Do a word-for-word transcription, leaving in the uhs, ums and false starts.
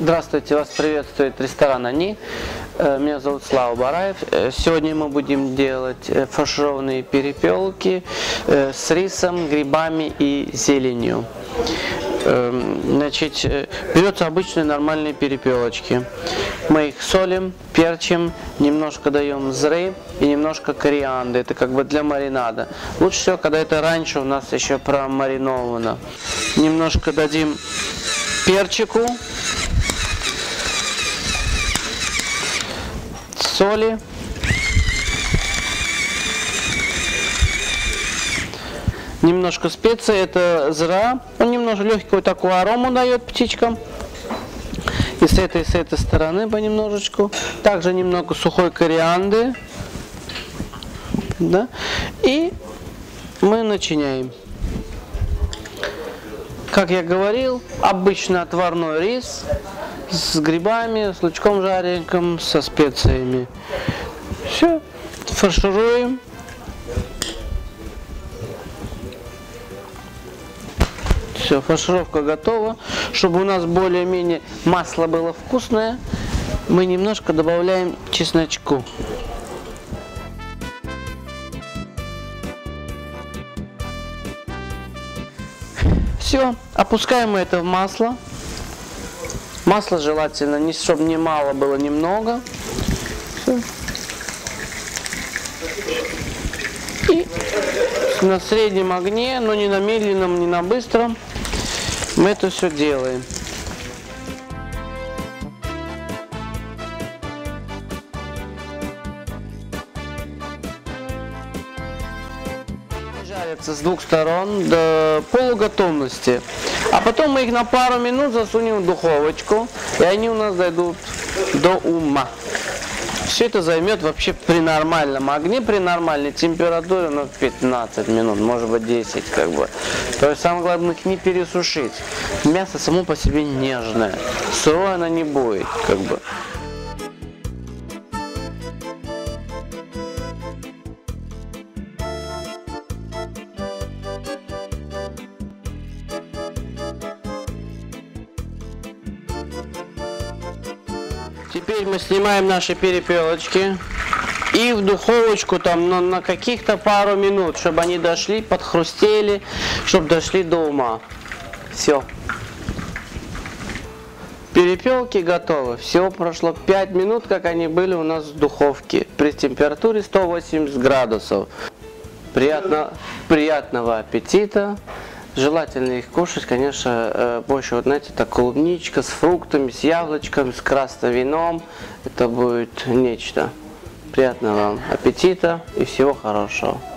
Здравствуйте, вас приветствует ресторан «Они». Меня зовут Слава Бараев. Сегодня мы будем делать фаршированные перепелки с рисом, грибами и зеленью. Значит, берется обычные нормальные перепелочки. Мы их солим, перчим, немножко даем зры и немножко корианды. Это как бы для маринада. Лучше всего, когда это раньше у нас еще промариновано. Немножко дадим перчику, соли, немножко специй, это зра, он немножко легкую такую арому дает птичкам. И с этой и с этой стороны понемножечку. Также немного сухой корианды. Да? И мы начиняем. Как я говорил, обычно отварной рис с грибами, с лучком жареньким, со специями. Все, фаршируем. Все, фаршировка готова. Чтобы у нас более-менее масло было вкусное, мы немножко добавляем чесночку. Все, опускаем это в масло. Масло желательно, не, чтобы не мало было, немного. Все. И на среднем огне, но не на медленном, не на быстром, мы это все делаем. Жарятся с двух сторон до полуготовности. А потом мы их на пару минут засунем в духовочку, и они у нас дойдут до ума. Все это займет вообще при нормальном огне, при нормальной температуре, ну, пятнадцать минут, может быть десять, как бы. То есть самое главное их не пересушить. Мясо само по себе нежное, сырое оно не будет, как бы. Теперь мы снимаем наши перепелочки и в духовочку там на, на каких-то пару минут, чтобы они дошли, подхрустели, чтобы дошли до ума. Все. Перепелки готовы. Всего прошло пять минут, как они были у нас в духовке при температуре сто восемьдесят градусов. Приятно, приятного аппетита. Желательно их кушать, конечно, больше, вот знаете, так клубничка с фруктами, с яблочками, с красным вином. Это будет нечто. Приятного вам аппетита и всего хорошего.